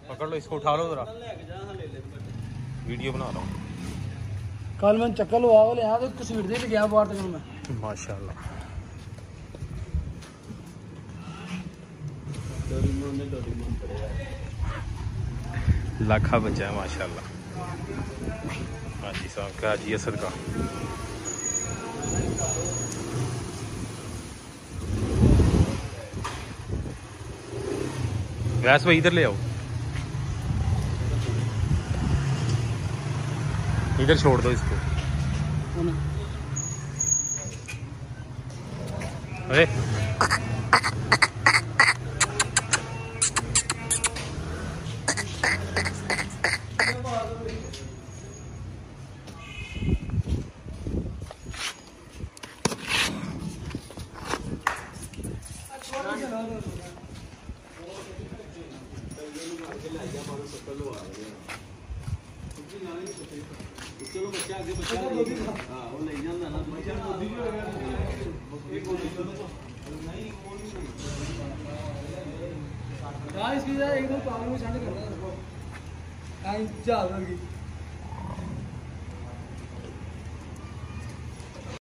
पकड़ लो इसको, उठा लो जरा, वीडियो बना रहा हूँ। कल मैंने चक्कर लगा ले यहाँ तो तस्वीर दे गया बाहर तक मैं माशाल्लाह। लाखा बच्चा है माशाल्लाह। हाजी साहब का, हाजी असद का। गैस भाई इधर ले आओ, इधर छोड़ दो इसको। अरे चलो बच्चा आगे बच्चा हां वो ले जांदा ना बच्चा मोदी भी हो गया गाइस की एक दो पागल में शादी करना है टाइम चल रही